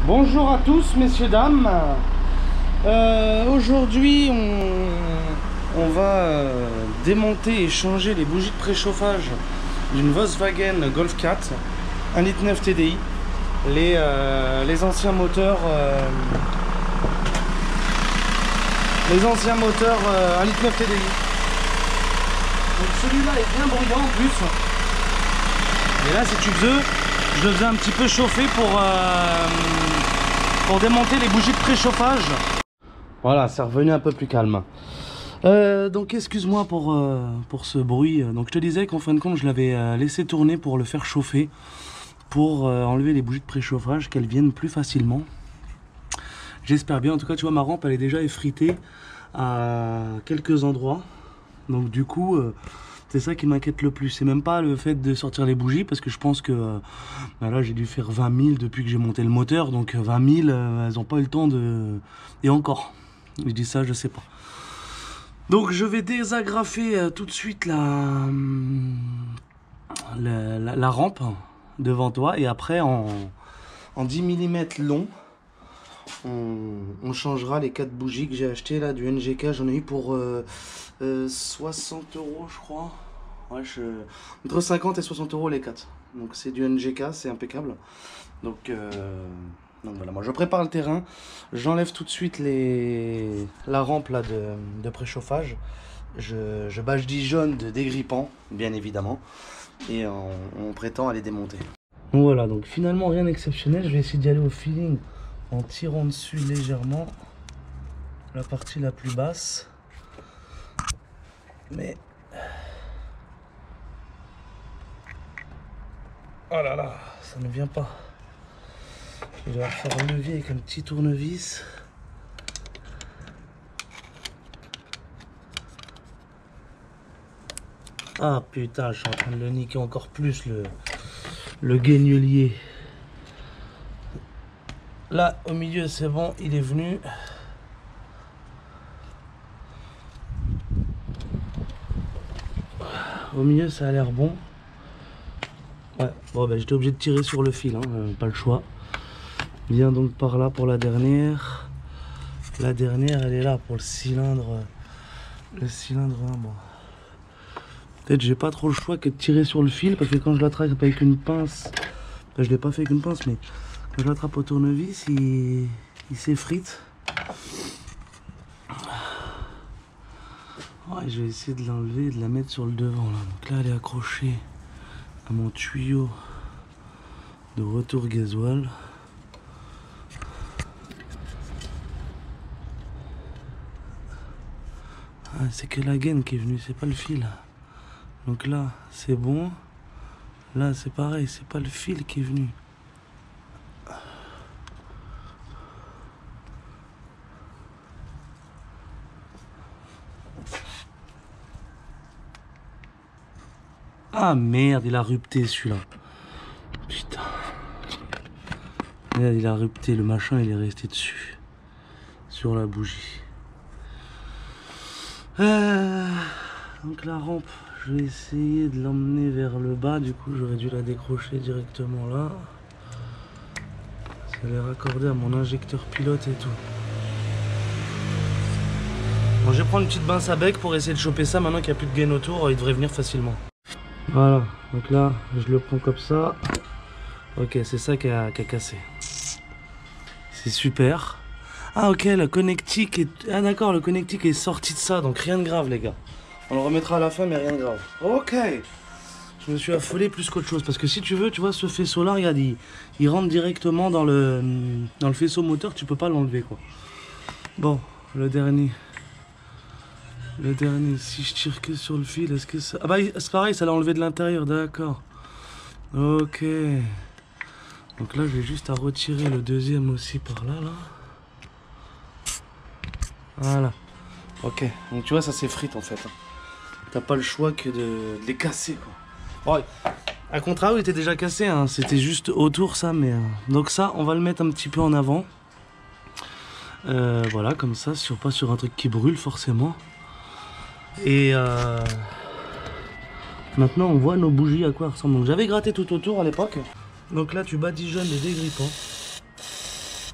Bonjour à tous messieurs dames. Aujourd'hui on va démonter et changer les bougies de préchauffage d'une Volkswagen Golf 4 1,9 litre TDI, les anciens moteurs 1,9 litre TDI. Donc celui-là est bien bruyant en plus, et là si tu veux, je le faisais un petit peu chauffer pour démonter les bougies de préchauffage. Voilà, c'est revenu un peu plus calme. Donc excuse-moi pour ce bruit. Donc je te disais qu'en fin de compte je l'avais laissé tourner pour le faire chauffer, pour enlever les bougies de préchauffage, qu'elles viennent plus facilement. J'espère bien. En tout cas tu vois, ma rampe elle est déjà effritée à quelques endroits. Donc du coup c'est ça qui m'inquiète le plus. C'est même pas le fait de sortir les bougies, parce que je pense que là j'ai dû faire 20 000 depuis que j'ai monté le moteur. Donc 20 000 elles n'ont pas eu le temps de... Et encore, je dis ça, je sais pas. Donc je vais désagrafer tout de suite la rampe devant toi, et après en 10 mm long on changera les 4 bougies que j'ai acheté là du NGK. J'en ai eu pour 60 € je crois. Ouais, entre 50 et 60 € les 4. Donc c'est du NGK, c'est impeccable. Donc voilà, moi je prépare le terrain. J'enlève tout de suite la rampe là de préchauffage. Je badigeonne de dégrippant, bien évidemment. Et on prétend aller démonter. Voilà, donc finalement rien d'exceptionnel. Je vais essayer d'y aller au feeling en tirant dessus légèrement la partie la plus basse. Mais oh là là, ça ne vient pas. Je vais faire levier avec un petit tournevis. Ah putain, je suis en train de le niquer encore plus, le guignolier. Là au milieu c'est bon, il est venu. Au milieu ça a l'air bon. Ouais, bon ben j'étais obligé de tirer sur le fil, hein, pas le choix. Viens donc par là pour la dernière. La dernière elle est là pour le cylindre. Le cylindre 1, bon. Peut-être j'ai pas trop le choix que de tirer sur le fil, parce que quand je l'attrape avec une pince, enfin, je l'ai pas fait avec une pince, mais quand je l'attrape au tournevis, il s'effrite. Ouais, je vais essayer de l'enlever et de la mettre sur le devant là. Donc là elle est accrochée à mon tuyau de retour gasoil. Ah, c'est que la gaine qui est venue, c'est pas le fil. Donc là c'est bon. Là c'est pareil, c'est pas le fil qui est venu. Ah merde, il a rupté celui-là. Putain. Merde, il a rupté, le machin il est resté dessus. Sur la bougie. Donc la rampe, je vais essayer de l'emmener vers le bas. Du coup j'aurais dû la décrocher directement là. Ça l'est raccordé à mon injecteur pilote et tout. Bon, je vais prendre une petite pince à bec pour essayer de choper ça. Maintenant qu'il n'y a plus de gaine autour, il devrait venir facilement. Voilà, donc là je le prends comme ça. Ok, c'est ça qui a cassé. C'est super. Ah ok, le connectique est... Ah d'accord, le connectique est sorti de ça, donc rien de grave les gars. On le remettra à la fin, mais rien de grave. Ok. Je me suis affolé plus qu'autre chose, parce que si tu veux, tu vois ce faisceau là, regarde, il rentre directement dans le faisceau moteur, tu peux pas l'enlever quoi. Bon, le dernier, si je tire que sur le fil, est-ce que ça... Ah bah c'est pareil, ça l'a enlevé de l'intérieur, d'accord. Ok. Donc là, j'ai juste à retirer le deuxième aussi par là, là. Voilà. Ok. Donc tu vois, ça s'effrite en fait. T'as pas le choix que de les casser, quoi. Ouais. À contrario, il était déjà cassé, hein. C'était juste autour, ça, mais... Donc ça, on va le mettre un petit peu en avant. Voilà, comme ça, pas sur un truc qui brûle, forcément. Et maintenant on voit nos bougies à quoi elles ressemblent. Donc j'avais gratté tout autour à l'époque. Donc là tu badigeonnes les dégrippants.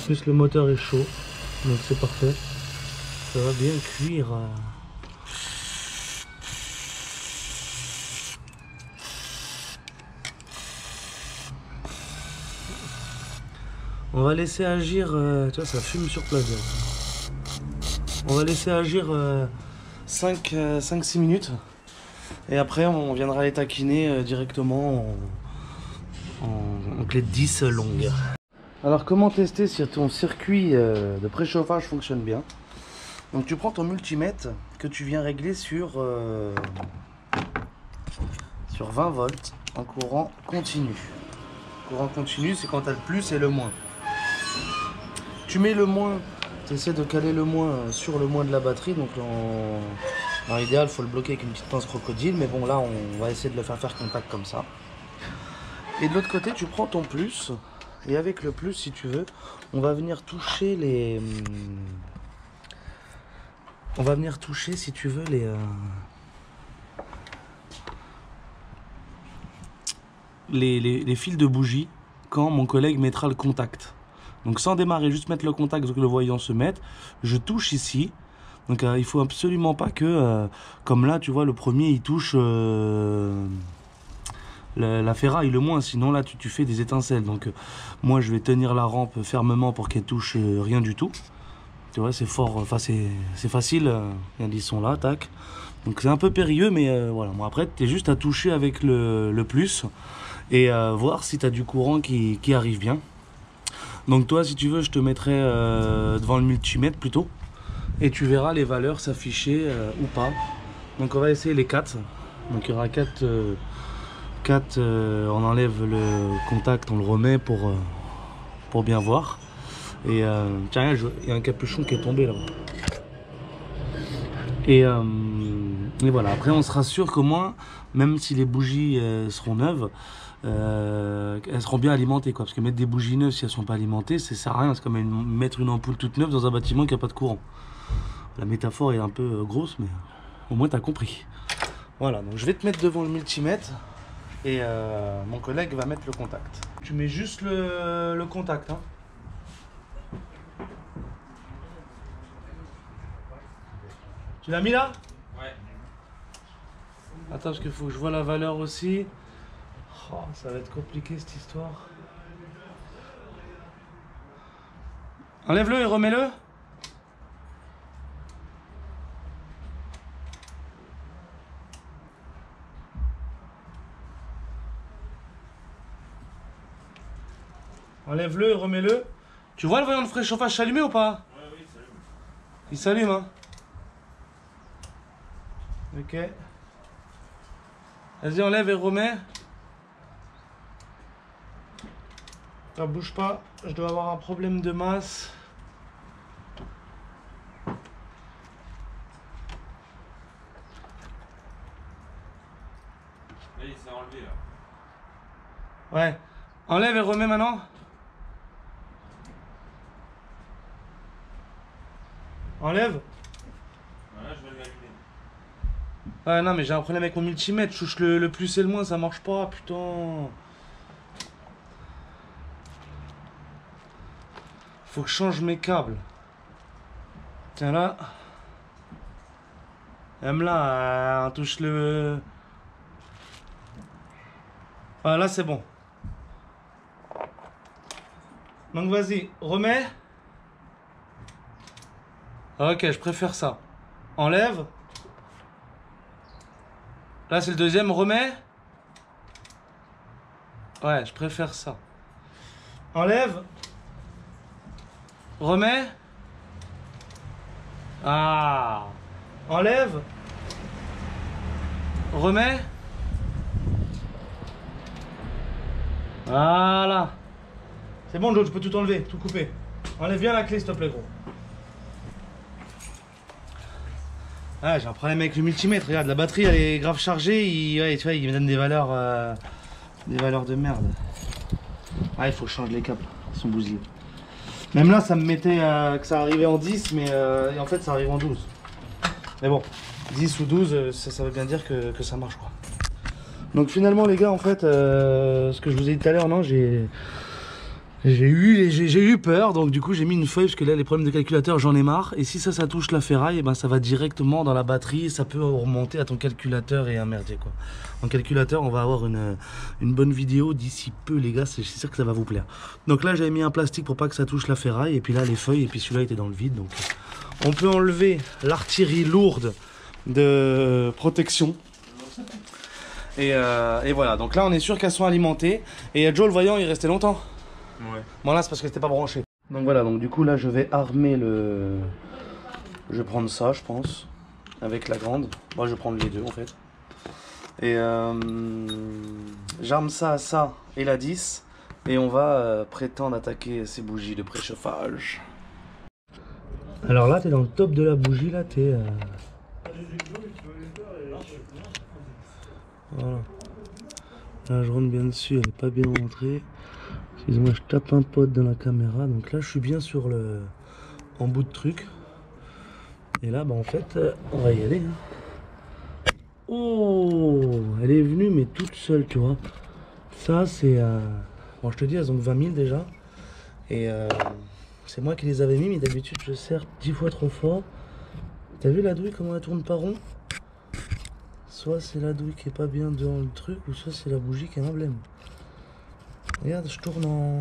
Plus le moteur est chaud, donc c'est parfait. Ça va bien cuire. On va laisser agir, tu vois, ça fume sur place. On va laisser agir 5-6 minutes. Et après, on viendra les taquiner directement en clé de 10 longue. Alors, comment tester si ton circuit de préchauffage fonctionne bien? Donc, tu prends ton multimètre que tu viens régler sur 20 volts en courant continu. Courant continu, c'est quand tu as le plus et le moins. Tu mets le moins, tu essaies de caler le moins sur le moins de la batterie. Donc, dans l'idéal, il faut le bloquer avec une petite pince crocodile. Mais bon, là, on va essayer de le faire contact comme ça. Et de l'autre côté, tu prends ton plus. Et avec le plus, si tu veux, on va venir toucher les... On va venir toucher, si tu veux, les fils de bougie quand mon collègue mettra le contact. Donc sans démarrer, juste mettre le contact, donc le voyant se mette. Je touche ici. Donc il faut absolument pas que, comme là, tu vois, le premier, il touche la ferraille le moins. Sinon là, tu fais des étincelles. Donc moi, je vais tenir la rampe fermement pour qu'elle touche rien du tout. Tu vois, c'est fort, enfin c'est facile. Ils sont là, tac. Donc c'est un peu périlleux, mais voilà. Bon, après, tu es juste à toucher avec le plus et voir si tu as du courant qui arrive bien. Donc toi, si tu veux, je te mettrai devant le multimètre plutôt. Et tu verras les valeurs s'afficher ou pas. Donc on va essayer les 4. Donc il y aura 4. On enlève le contact, on le remet pour bien voir. Et tiens, il y a un capuchon qui est tombé là-bas. Et voilà, après on sera sûr qu'au moins, même si les bougies seront neuves, elles seront bien alimentées, quoi. Parce que mettre des bougies neuves si elles ne sont pas alimentées, ça sert à rien. C'est comme mettre une ampoule toute neuve dans un bâtiment qui n'a pas de courant. La métaphore est un peu grosse, mais au moins tu as compris. Voilà, donc je vais te mettre devant le multimètre et mon collègue va mettre le contact. Tu mets juste le contact, hein. Tu l'as mis là? Ouais. Attends, parce qu'il faut que je vois la valeur aussi. Oh, ça va être compliqué cette histoire. Enlève-le et remets-le. Enlève-le et remets-le. Tu vois le voyant de préchauffage s'allumer ou pas? Ouais, oui, il s'allume. Il s'allume, hein. Ok. Vas-y, enlève et remets. Ça bouge pas. Je dois avoir un problème de masse. Là, il s'est enlevé, là. Ouais. Enlève et remets maintenant. Enlève. Voilà, je vais le valider. Ah non, mais j'ai un problème avec mon multimètre. Je touche le plus et le moins, ça marche pas, putain. Faut que je change mes câbles. Tiens là. Même là, on touche le... Ah là c'est bon. Donc vas-y, remets. Ok, je préfère ça. Enlève. Là c'est le deuxième, remets. Ouais, je préfère ça. Enlève. Remets. Ah. Enlève. Remets. Voilà. C'est bon Joe, tu peux tout enlever, tout couper. Enlève bien la clé s'il te plaît gros. Ah, j'ai un problème avec le multimètre, regarde, la batterie elle est grave chargée, ouais, tu vois, il me donne des valeurs de merde. Ah, il faut que je change les câbles, ils sont bousillés. Même là, ça me mettait que ça arrivait en 10, mais en fait, ça arrive en 12. Mais bon, 10 ou 12, ça veut bien dire que ça marche, quoi. Donc finalement, les gars, en fait, ce que je vous ai dit tout à l'heure, non, j'ai J'ai eu peur, donc du coup j'ai mis une feuille parce que là les problèmes de calculateur j'en ai marre. Et si ça touche la ferraille, et ben ça va directement dans la batterie, ça peut remonter à ton calculateur et un merdier quoi. En calculateur on va avoir une bonne vidéo d'ici peu les gars, je suis sûr que ça va vous plaire. Donc là j'avais mis un plastique pour pas que ça touche la ferraille, et puis là les feuilles, et puis celui-là était dans le vide. Donc on peut enlever l'artillerie lourde de protection. Et voilà, donc là on est sûr qu'elles sont alimentées. Et Joe le voyant il restait longtemps. Ouais. Bon là c'est parce que c'était pas branché. Donc voilà, donc du coup là je vais armer le... Je vais prendre ça je pense, avec la grande. Moi je vais prendre les deux en fait. Et j'arme ça à ça et la 10. Et on va prétendre attaquer ces bougies de préchauffage. Alors là t'es dans le top de la bougie, là t'es... Voilà. Là je rentre bien dessus, elle est pas bien rentrée. Excusez-moi, je tape un pote dans la caméra. Donc là je suis bien sur le... en bout de truc. Et là bah en fait on va y aller hein. Oh, elle est venue mais toute seule tu vois. Ça c'est... Bon je te dis elles ont 20 000 déjà. Et c'est moi qui les avais mis, mais d'habitude je serre 10 fois trop fort. T'as vu la douille comment elle tourne pas rond? Soit c'est la douille qui est pas bien dans le truc, ou soit c'est la bougie qui est un blême. Regarde, je tourne en...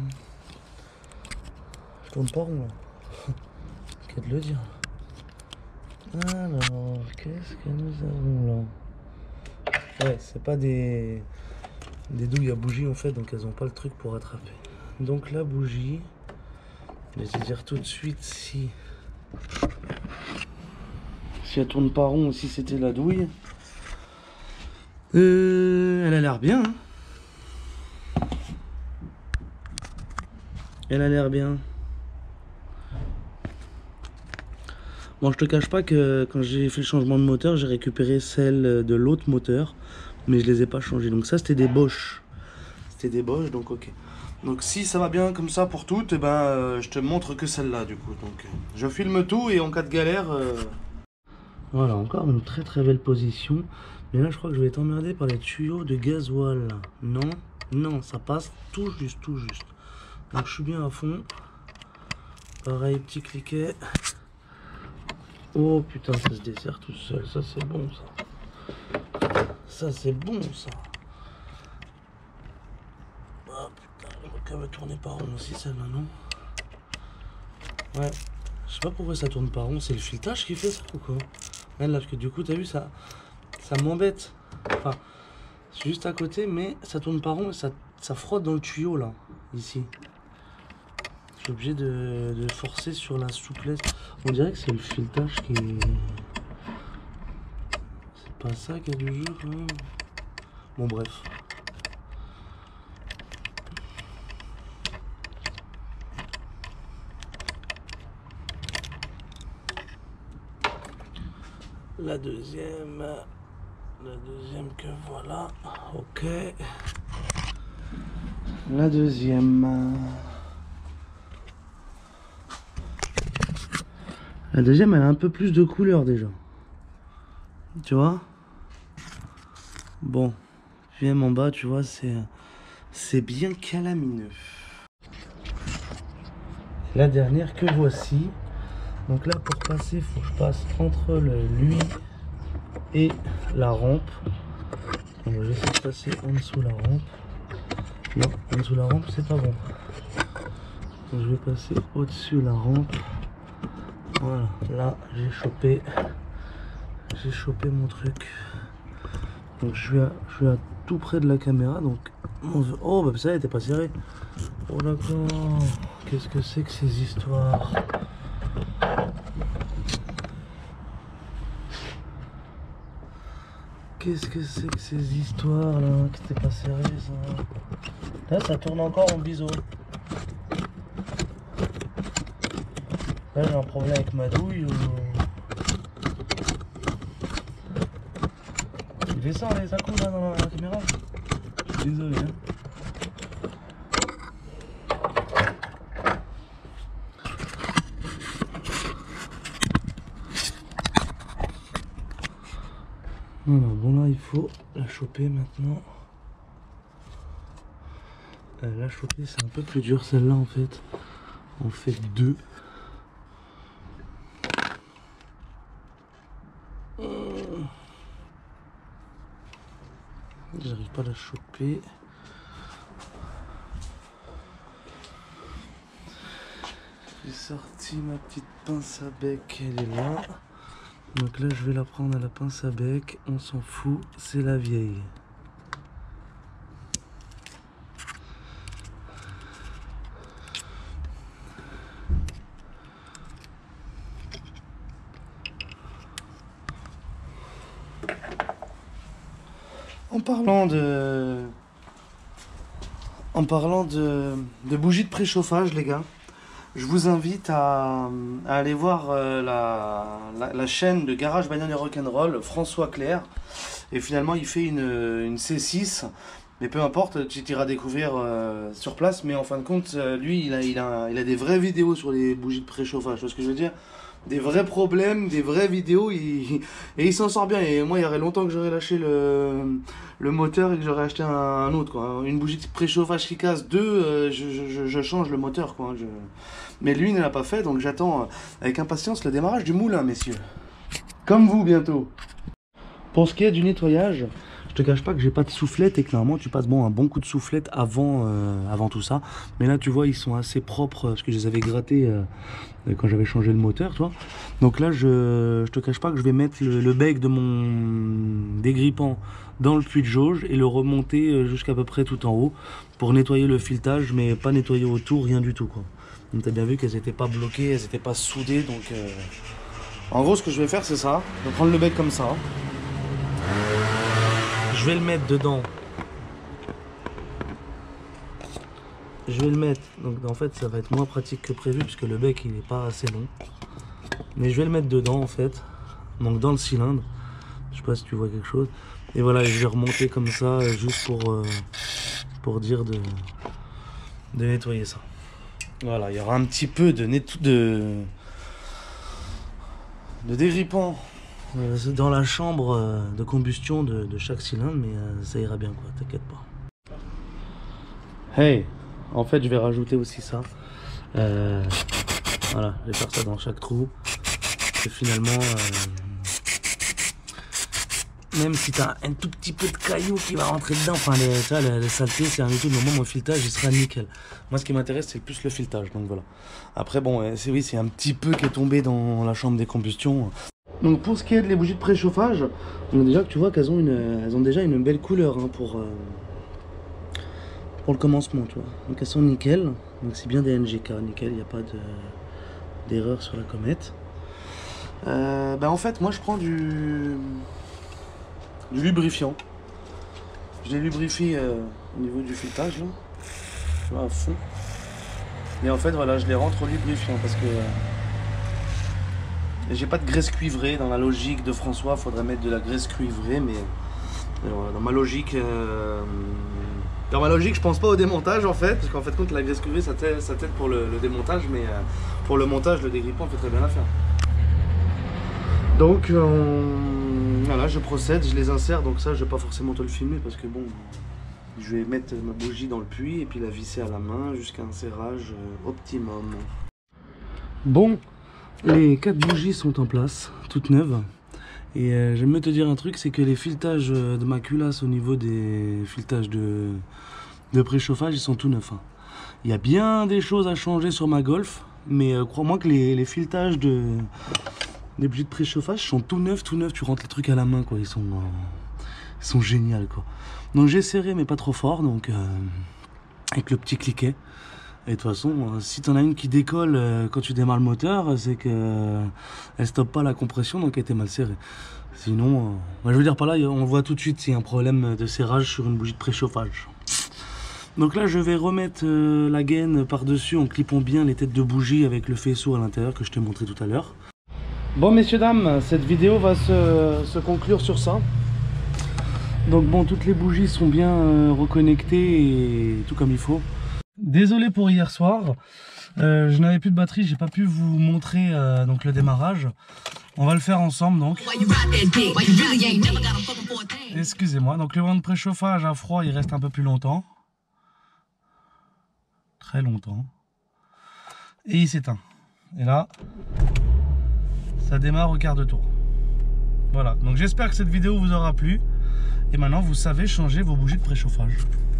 Je tourne pas rond là. Qu'à de le dire. Alors, qu'est-ce que nous avons là? Ouais, c'est pas des douilles à bougie en fait, donc elles ont pas le truc pour rattraper. Donc la bougie, je vais te dire tout de suite si elle tourne pas rond ou si c'était la douille. Elle a l'air bien. Hein. Elle a l'air bien. Bon, je te cache pas que quand j'ai fait le changement de moteur, j'ai récupéré celle de l'autre moteur, mais je les ai pas changées. Donc ça, c'était des Bosch. C'était des Bosch, donc ok. Donc si ça va bien comme ça pour toutes, eh ben, je te montre que celle-là du coup. Donc je filme tout et en cas de galère... Voilà, encore une très très belle position. Mais là, je crois que je vais être emmerdé par les tuyaux de gasoil. Non, non, ça passe tout juste, tout juste. Donc je suis bien à fond. Pareil, petit cliquet. Oh putain, ça se dessert tout seul. Ça, c'est bon, ça. Ça, c'est bon, ça. Ah putain, elle va tourner par rond aussi, celle-là, non? Ouais. Je sais pas pourquoi ça tourne pas rond. C'est le filetage qui fait ça ou quoi? Là, parce que du coup, t'as vu, ça m'embête. Enfin, c'est juste à côté, mais ça tourne pas rond et ça frotte dans le tuyau, là, ici. Je suis obligé de forcer sur la souplesse. On dirait que c'est le filetage qui est... C'est pas ça qui a du jeu, quand même. Bon, bref. La deuxième que voilà, ok. La deuxième. La deuxième, elle a un peu plus de couleur déjà. Tu vois? Bon, même en bas, tu vois, c'est bien calamineux. La dernière que voici. Donc là, pour passer, il faut que je passe entre lui et la rampe. Donc j'essaie de passer en dessous la rampe. Non, en dessous la rampe, c'est pas bon. Donc je vais passer au-dessus la rampe. Voilà, là, j'ai chopé mon truc. Donc je suis à tout près de la caméra. Donc, oh, bah ça, elle était pas serrée. Oh d'accord, qu'est-ce que c'est que ces histoires? Qu'est-ce que c'est que ces histoires là, qui n'étaient pas serré ça? Là ça tourne encore en biseau. Là j'ai un problème avec ma douille ou... Il fait ça les coups là dans la caméra. Je suis désolé hein. Voilà, bon là il faut la choper maintenant. La choper c'est un peu plus dur celle-là en fait. On fait 2. J'arrive pas à la choper. J'ai sorti ma petite pince à bec, elle est là. Donc là je vais la prendre à la pince à bec, on s'en fout, c'est la vieille. En parlant de bougies de préchauffage, les gars, je vous invite à aller voir la chaîne de Garage Bagnole et Rock'n'Roll, François Clerc. Et finalement, il fait une C6, mais peu importe, tu t'iras découvrir sur place. Mais en fin de compte, lui, il a des vraies vidéos sur les bougies de préchauffage. Tu vois ce que je veux dire? Des vrais problèmes, des vraies vidéos, et il s'en sort bien. Et moi, il y aurait longtemps que j'aurais lâché le moteur et que j'aurais acheté un autre, quoi. Une bougie de préchauffage qui casse, je change le moteur, quoi. Mais lui, il ne l'a pas fait, donc j'attends avec impatience le démarrage du moulin, messieurs. Comme vous, bientôt. Pour ce qui est du nettoyage, je te cache pas que j'ai pas de soufflette et que normalement tu passes un bon coup de soufflette avant tout ça. Mais là, tu vois, ils sont assez propres parce que je les avais grattés quand j'avais changé le moteur, toi. Donc là, je te cache pas que je vais mettre le bec de mon dégrippant dans le puits de jauge et le remonter jusqu'à peu près tout en haut pour nettoyer le filetage, mais pas nettoyer autour, rien du tout, quoi. Donc tu as bien vu qu'elles n'étaient pas bloquées, elles n'étaient pas soudées. Donc en gros, ce que je vais faire, c'est ça. Je vais prendre le bec comme ça. Je vais le mettre dedans. Je vais le mettre. Donc en fait, ça va être moins pratique que prévu puisque le bec il n'est pas assez long. Mais je vais le mettre dedans en fait. Donc dans le cylindre. Je sais pas si tu vois quelque chose. Et voilà, je vais remonter comme ça juste pour dire de nettoyer ça. Voilà, il y aura un petit peu de dégrippant dans la chambre de combustion de chaque cylindre, mais ça ira bien, quoi, t'inquiète pas. Hey, en fait je vais rajouter aussi ça. Voilà, je vais faire ça dans chaque trou. Et finalement, même si tu as un tout petit peu de cailloux qui va rentrer dedans, enfin les saletés, c'est un tout, mais moi mon filetage il sera nickel. Moi ce qui m'intéresse c'est plus le filetage, donc voilà. Après bon, c'est un petit peu qui est tombé dans la chambre des combustions. Donc pour ce qui est de les bougies de préchauffage, on a déjà que tu vois qu'elles ont déjà une belle couleur hein, pour le commencement, tu vois. Donc elles sont nickel, donc c'est bien des NGK, nickel, il n'y a pas d'erreur sur la comète. En fait moi je prends du lubrifiant. Je les lubrifie au niveau du filetage là, tu vois, à fond. Et en fait voilà, je les rentre au lubrifiant parce que j'ai pas de graisse cuivrée. Dans la logique de François, il faudrait mettre de la graisse cuivrée, mais dans ma logique, je pense pas au démontage en fait, parce qu'en fait compte la graisse cuivrée ça t'aide pour le démontage, mais pour le montage, le dégrippant fait très bien l'affaire. Donc voilà, je procède, je les insère, donc ça je vais pas forcément te le filmer parce que bon, je vais mettre ma bougie dans le puits et puis la visser à la main jusqu'à un serrage optimum. Bon, les 4 bougies sont en place, toutes neuves. Et j'aime mieux te dire un truc, c'est que les filetages de ma culasse au niveau des filetages de préchauffage, ils sont tout neufs. Hein. Il y a bien des choses à changer sur ma Golf, mais crois-moi que les filetages des bougies de préchauffage sont tout neufs, tu rentres les trucs à la main, quoi. Ils sont géniaux, quoi. Donc j'ai serré, mais pas trop fort, donc avec le petit cliquet. Et de toute façon, si tu en as une qui décolle quand tu démarres le moteur, c'est que elle stoppe pas la compression, donc elle était mal serrée. Sinon, je veux dire par là, on voit tout de suite s'il y a un problème de serrage sur une bougie de préchauffage. Donc là, je vais remettre la gaine par-dessus en clippant bien les têtes de bougie avec le faisceau à l'intérieur que je t'ai montré tout à l'heure. Bon, messieurs, dames, cette vidéo va se conclure sur ça. Donc bon, toutes les bougies sont bien reconnectées et tout comme il faut. Désolé pour hier soir, je n'avais plus de batterie, j'ai pas pu vous montrer donc le démarrage. On va le faire ensemble donc. Excusez-moi, donc le vent de préchauffage à froid il reste un peu plus longtemps. très longtemps. Et il s'éteint. Et là, ça démarre au quart de tour. Voilà, donc j'espère que cette vidéo vous aura plu. Et maintenant, vous savez changer vos bougies de préchauffage.